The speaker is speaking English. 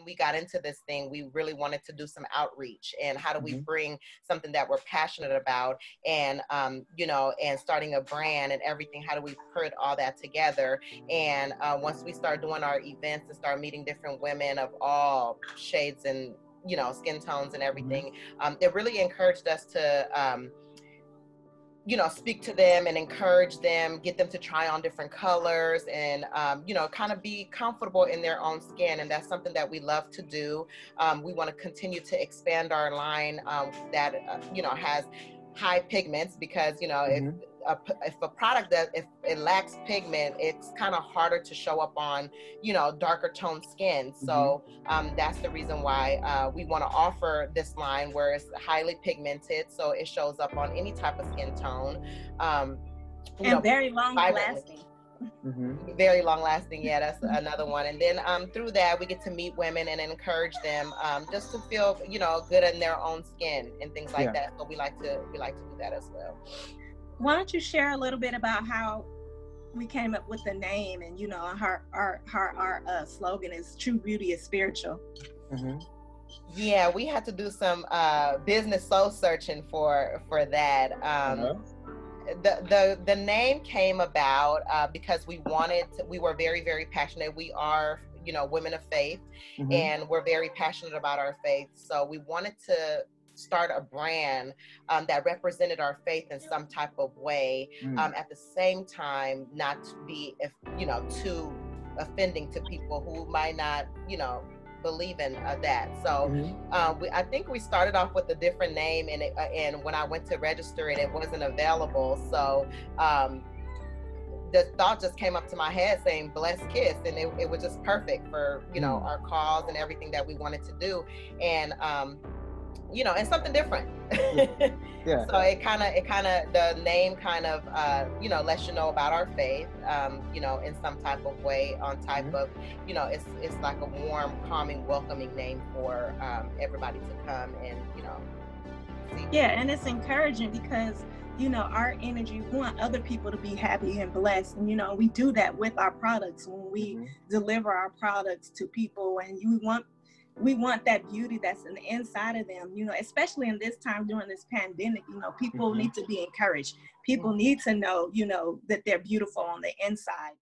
when we got into this thing, we really wanted to do some outreach, and how do we Mm-hmm. bring something that we're passionate about, and you know, and starting a brand and everything, how do we put all that together? And once we start doing our events and start meeting different women of all shades and, you know, skin tones and everything, it really encouraged us to you know, speak to them and encourage them, get them to try on different colors, and you know, kind of be comfortable in their own skin. And that's something that we love to do. We want to continue to expand our line that you know, has high pigments, because, you know, Mm-hmm. if a product that, if it lacks pigment, it's kind of harder to show up on, you know, darker toned skin. Mm-hmm. So that's the reason why we want to offer this line where it's highly pigmented, so it shows up on any type of skin tone, you and know, very long vibrantly. lasting. Mm-hmm. Very long lasting. Yeah, that's another one. And then through that, we get to meet women and encourage them just to feel, you know, good in their own skin and things like that. So we like to do that as well. Why don't you share a little bit about how we came up with the name, and, you know, our slogan is "True Beauty is Spiritual." Mm-hmm. Yeah, we had to do some business soul searching for that. The name came about because we were very, very passionate. We are, you know, women of faith, and we're very passionate about our faith. So we wanted to start a brand that represented our faith in some type of way, at the same time not to be, you know, too offending to people who might not, you know, believe in that. So I think we started off with a different name, and when I went to register it, it wasn't available. So the thought just came up to my head saying "Blessed Kiss," and it was just perfect for, you know, our cause and everything that we wanted to do, and you know, and something different. Yeah. So it kind of the name kind of you know, lets you know about our faith, you know, in some type of way, on type of, you know, it's like a warm, calming, welcoming name for everybody to come and, you know, see. Yeah, and it's encouraging because, you know, our energy, we want other people to be happy and blessed, and, you know, we do that with our products when we deliver our products to people, and we want that beauty that's in the inside of them, you know, especially in this time during this pandemic. You know, people need to be encouraged. People need to know, you know, that they're beautiful on the inside.